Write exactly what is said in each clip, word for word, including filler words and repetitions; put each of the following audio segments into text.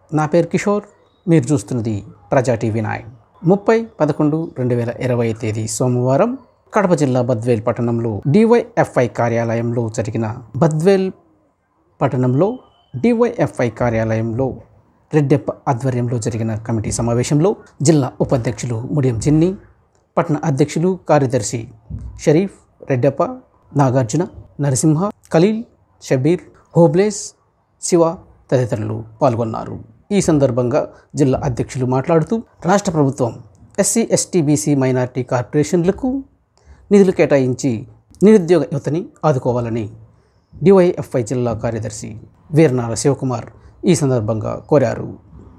నా పేరు కిషోర్. మీరు చూస్తున్నది ప్రజా టీవీ నైన్. ముప్పై పదకొండు రెండు వేల ఇరవై తేదీ సోమవారం కడప జిల్లా బద్వేల్ పట్టణంలో డివైఎఫ్ఐ కార్యాలయంలో జరిగిన బద్వేల్ పట్టణంలో డివైఎఫ్ఐ కార్యాలయంలో రెడ్డెప్ప ఆధ్వర్యంలో జరిగిన కమిటీ సమావేశంలో జిల్లా ఉపాధ్యక్షులు ముడియం చిన్ని, పట్టణ అధ్యక్షులు కార్యదర్శి షరీఫ్, రెడ్డెప్ప, నాగార్జున, నరసింహ, ఖలీల్, షబీర్, హోబ్లేస్, శివ తదితరులు పాల్గొన్నారు. ఈ సందర్భంగా జిల్లా అధ్యక్షులు మాట్లాడుతూ రాష్ట్ర ప్రభుత్వం ఎస్సీ ఎస్టీ బీసీ మైనార్టీ కార్పొరేషన్లకు నిధులు కేటాయించి నిరుద్యోగ యువతని ఆదుకోవాలని డివైఎఫ్ఐ జిల్లా కార్యదర్శి వీరనాల శివకుమార్ ఈ సందర్భంగా కోరారు.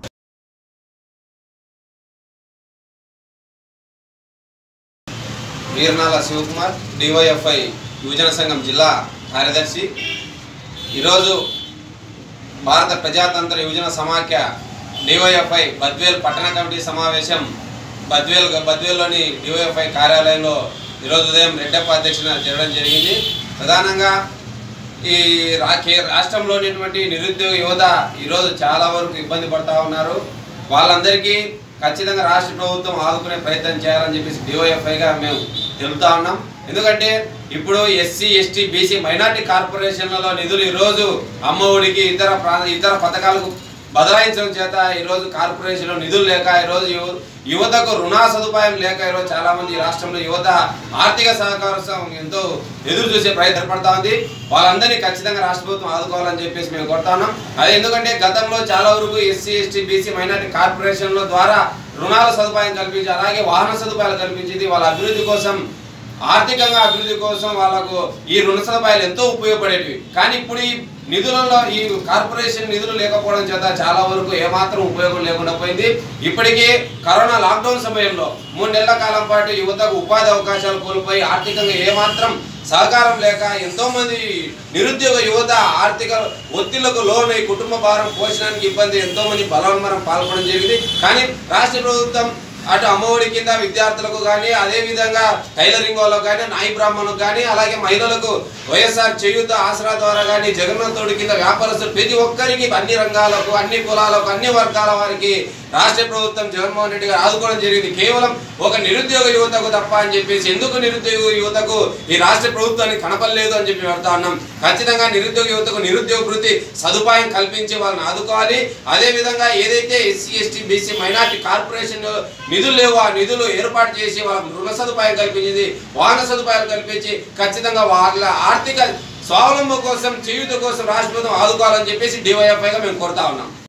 వీరనాల శివకుమార్, డివైఎఫ్ఐ యువజన సంఘం జిల్లా కార్యదర్శి. ఈరోజు భారత ప్రజాతంత్ర యువజన సమాఖ్య డివైఎఫ్ఐ బద్వేల్ పట్టణ కమిటీ సమావేశం బద్వేల్ బద్వేల్లోని డివైఎఫ్ఐ కార్యాలయంలో ఈరోజు ఉదయం రెడ్డెప్ప అధ్యక్షతన జరగడం జరిగింది. ప్రధానంగా ఈ రాష్ట్రంలోనేటువంటి నిరుద్యోగ యువత ఈరోజు చాలా వరకు ఇబ్బంది పడుతూ ఉన్నారు. వాళ్ళందరికీ ఖచ్చితంగా రాష్ట్ర ప్రభుత్వం ఆదుకునే ప్రయత్నం చేయాలని చెప్పేసి డివైఎఫ్ఐగా మేము తెలుపుతా ఉన్నాం. ఎందుకంటే ఇప్పుడు ఎస్సీ ఎస్టీ బీసీ మైనార్టీ కార్పొరేషన్లలో నిధులు ఈరోజు అమ్మఒడికి ఇతర ఇతర పథకాలకు బదలాయించడం చేత ఈరోజు కార్పొరేషన్లో నిధులు లేక ఈరోజు యువతకు రుణ సదుపాయం లేక ఈరోజు చాలామంది రాష్ట్రంలో యువత ఆర్థిక సహకారం ఎంతో ఎదురు చూసే ప్రయత్నం పడతా ఉంది. వాళ్ళందరినీ ఖచ్చితంగా రాష్ట్ర ప్రభుత్వం ఆదుకోవాలని చెప్పేసి మేము కోరుతా ఉన్నాం. అదే ఎందుకంటే గతంలో చాలా వరకు ఎస్సీ ఎస్టీ బీసీ మైనార్టీ కార్పొరేషన్ల ద్వారా రుణాల సదుపాయం కల్పించి అలాగే వాహన సదుపాయాలు కల్పించింది. వాళ్ళ అభివృద్ధి కోసం, ఆర్థికంగా అభివృద్ధి కోసం వాళ్ళకు ఈ రుణ సదుపాయాలు ఎంతో ఉపయోగపడేటివి. కానీ ఇప్పుడు ఈ నిధులలో ఈ కార్పొరేషన్ నిధులు లేకపోవడం చేత చాలా వరకు ఏమాత్రం ఉపయోగం లేకుండా పోయింది. ఇప్పటికీ కరోనా లాక్డౌన్ సమయంలో మూడు నెలల కాలం పాటు యువతకు ఉపాధి అవకాశాలు కోల్పోయి ఆర్థికంగా ఏమాత్రం సహకారం లేక ఎంతోమంది నిరుద్యోగ యువత ఆర్థిక ఒత్తిళ్లకు లోనై కుటుంబ భారం పోషణానికి ఇబ్బంది ఎంతోమంది బలవన్మరం పాల్గొనడం జరిగింది. కానీ రాష్ట్ర ప్రభుత్వం అటు అమ్మఒడి కింద విద్యార్థులకు కానీ, అదేవిధంగా టైలరింగ్ వాళ్ళకు కానీ, నాయి బ్రాహ్మణులకు కానీ, అలాగే మహిళలకు వైఎస్ఆర్ చేయూత ఆసరా ద్వారా కానీ, జగన్మోహన్ కింద వ్యాపారస్తులు ప్రతి ఒక్కరికి అన్ని రంగాలకు, అన్ని కులాలకు, అన్ని వర్గాల వారికి రాష్ట్ర ప్రభుత్వం జగన్మోహన్ రెడ్డి గారు ఆదుకోవడం జరిగింది. కేవలం ఒక నిరుద్యోగ యువతకు తప్ప అని చెప్పేసి ఎందుకు నిరుద్యోగ యువతకు ఈ రాష్ట్ర ప్రభుత్వానికి కనపడలేదు అని చెప్పి పెడతా ఉన్నాం. ఖచ్చితంగా నిరుద్యోగ యువతకు నిరుద్యోగ వృత్తి సదుపాయం కల్పించి వాళ్ళని ఆదుకోవాలి. అదేవిధంగా ఏదైతే SC ST BC minority corporation నిధులు లేవు ఆ నిధులు ఏర్పాటు చేసి వాళ్ళకు రుణ సదుపాయం కల్పించింది, వాహన సదుపాయాలు కల్పించి ఖచ్చితంగా వాళ్ళ ఆర్థిక స్వావలంబన కోసం, చేయూత కోసం రాష్ట్ర ప్రభుత్వం ఆదుకోవాలని చెప్పేసి డివైఎఫ్ఐగా మేము కోరుతా ఉన్నాం.